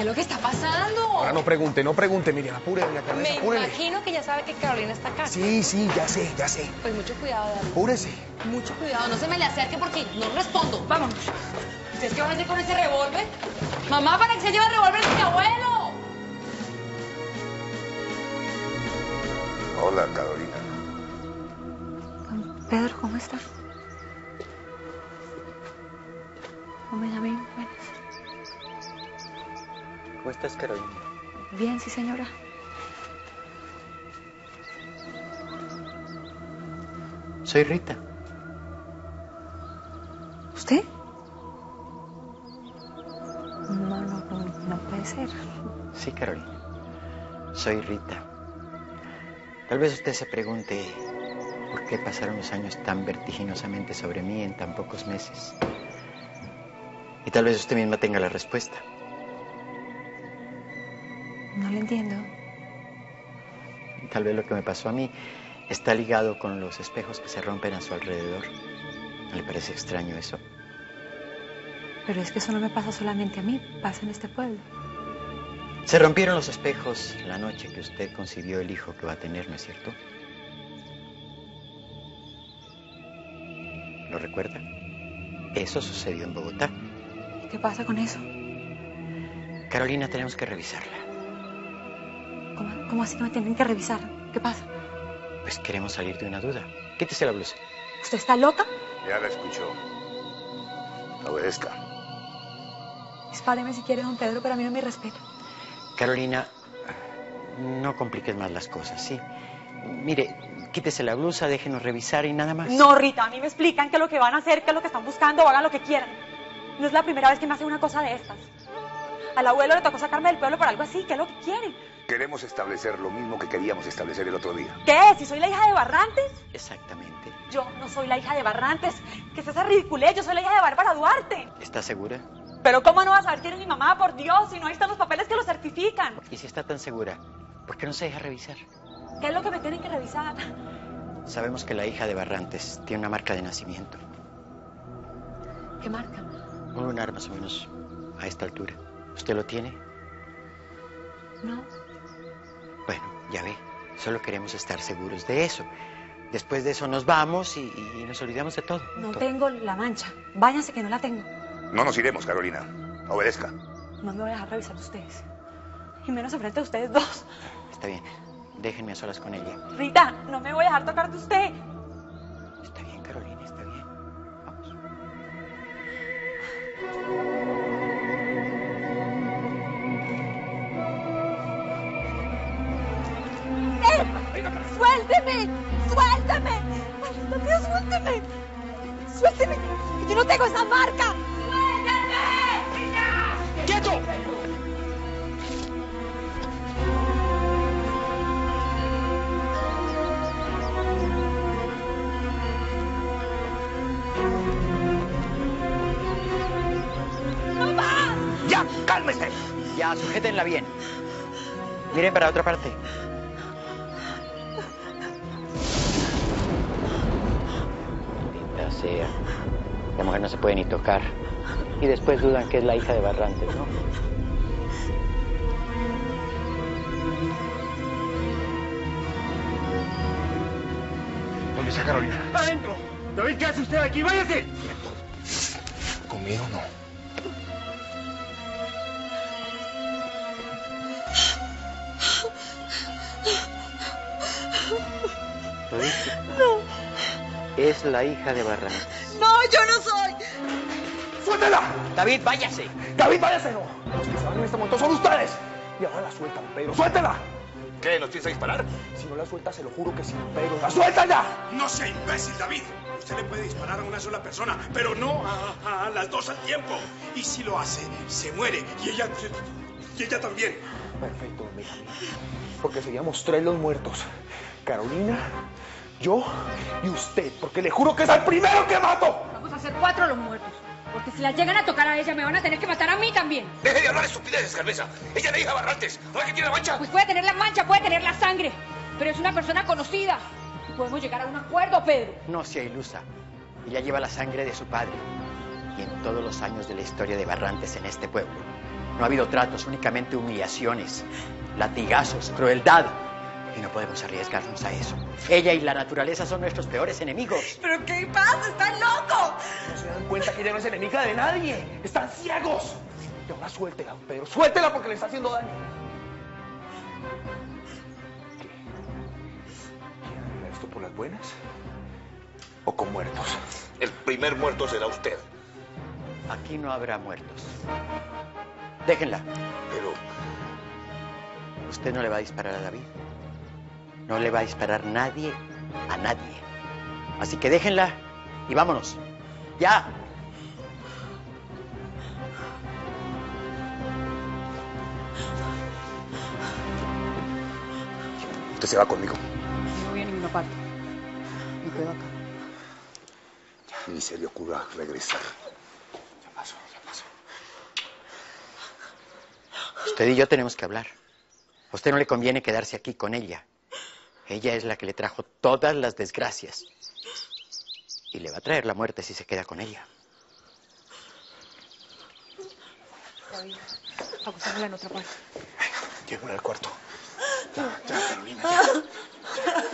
¿Qué es lo que está pasando? Ahora no pregunte, mire, apure, doña Carmen, Me apúrele. imagino que ya sabe que Carolina está acá. Sí, ya sé. Pues mucho cuidado, David. Apúrese. Mucho cuidado, no se me le acerque porque no respondo. Vámonos. ¿Ustedes qué van a hacer con ese revólver? Mamá, ¿para qué se lleva el revólver de mi abuelo? Hola, Carolina. Don Pedro, ¿cómo está? ¿Cómo me llamé? Buenas. ¿Cómo estás, Carolina? Bien, sí, señora. Soy Rita. ¿Usted? No puede ser. Sí, Carolina. Soy Rita. Tal vez usted se pregunte por qué pasaron los años tan vertiginosamente sobre mí en tan pocos meses. Y tal vez usted misma tenga la respuesta. No le entiendo. Tal vez lo que me pasó a mí está ligado con los espejos que se rompen a su alrededor. ¿No le parece extraño eso? Pero es que eso no me pasa solamente a mí, pasa en este pueblo. Se rompieron los espejos la noche que usted concibió el hijo que va a tener, ¿no es cierto? ¿Lo recuerda? Eso sucedió en Bogotá. ¿Qué pasa con eso? Carolina, tenemos que revisarla. ¿Cómo así que me tienen que revisar? ¿Qué pasa? Pues queremos salir de una duda. Quítese la blusa. ¿Usted está loca? Ya la escuchó. Obedezca. Dispáreme si quiere, don Pedro, pero a mí no me respeta. Carolina, no compliques más las cosas, ¿sí? Mire, quítese la blusa, déjenos revisar y nada más. No, Rita, a mí me explican qué es lo que van a hacer, qué es lo que están buscando, o hagan lo que quieran. No es la primera vez que me hacen una cosa de estas. Al abuelo le tocó sacarme del pueblo por algo así, ¿qué es lo que quieren? Queremos establecer lo mismo que queríamos establecer el otro día. ¿Qué? ¿Si soy la hija de Barrantes? Exactamente. Yo no soy la hija de Barrantes. ¿Qué es esa ridiculez? Yo soy la hija de Bárbara Duarte. ¿Está segura? Pero ¿cómo no vas a saber quién es mi mamá? Por Dios, si no, ahí están los papeles que lo certifican. Y si está tan segura, ¿por qué no se deja revisar? ¿Qué es lo que me tienen que revisar? Sabemos que la hija de Barrantes tiene una marca de nacimiento. ¿Qué marca? Un lunar más o menos a esta altura. ¿Usted lo tiene? No. Bueno, ya ve, solo queremos estar seguros de eso. Después de eso nos vamos y nos olvidamos de todo. No Todo. tengo la mancha. Váyanse que no la tengo. No nos iremos, Carolina. Obedezca. No me voy a dejar revisar ustedes. Y menos enfrente de ustedes dos. Está bien, déjenme a solas con ella. Rita, no me voy a dejar tocar de usted. Está bien, Carolina, está bien. Vamos. ¡Suélteme! ¡Suélteme! ¡Maldita Dios, suélteme! ¡Suélteme! ¡Que yo no tengo esa marca! ¡Quieto! ¡Mamá! ¡Ya, cálmese! Ya, sujétenla bien. Miren para otra parte. Maldita sea. La mujer no se puede ni tocar. Y después dudan que es la hija de Barrantes, ¿no? ¿Dónde está Carolina? ¡Adentro! David, ¿qué hace usted aquí? ¡Váyase! Conmigo no. ¿Lo viste? No. Es la hija de Barrantes. ¡No, yo no soy! ¡Suéltela! David, váyase. ¡David, váyase! No. Los que se van en este momento son ustedes. Y ahora la sueltan, Pedro. ¡Suéltela! ¿Qué? ¿Nos piensa disparar? Si no la suelta, se lo juro que sí, Pedro. ¡La suelta ya! No sea imbécil, David. Usted le puede disparar a una sola persona, pero no a las dos al tiempo. Y si lo hace, se muere. Y ella también. Perfecto, mira. Porque seríamos 3 los muertos. Carolina, yo y usted. Porque le juro que es el primero que mato. Vamos a ser 4 los muertos. Porque si la llegan a tocar a ella, me van a tener que matar a mí también. Deje de hablar estupideces, Carmesa. Ella es la hija de Barrantes. ¿Ahora que tiene la mancha? Pues puede tener la mancha, puede tener la sangre. Pero es una persona conocida. Podemos llegar a un acuerdo, Pedro. No sea ilusa. Ella lleva la sangre de su padre. Y en todos los años de la historia de Barrantes en este pueblo, No ha habido tratos, únicamente humillaciones, latigazos, crueldad. Y no podemos arriesgarnos a eso. Ella y la naturaleza son nuestros peores enemigos. ¿Pero qué pasa? ¡Están locos! No se dan cuenta que ella no es enemiga de nadie. Están ciegos. Y ahora suéltela, don Pedro. Suéltela porque le está haciendo daño. ¿Qué? ¿Quieren arreglar esto por las buenas? ¿O con muertos? El primer muerto será usted. Aquí no habrá muertos. Déjenla. Pero Usted no le va a disparar a David. No le va a disparar nadie a nadie. Así que déjenla y vámonos. ¡Ya! usted se va conmigo. No voy a ninguna parte. Me quedo acá. Ni se le ocurra regresar. Ya pasó, ya pasó. Usted y yo tenemos que hablar. A usted no le conviene quedarse aquí con ella. Ella es la que le trajo todas las desgracias. Y le va a traer la muerte si se queda con ella. Acostémosla en otra parte. Llévala al cuarto. Ya, Carolina, ya.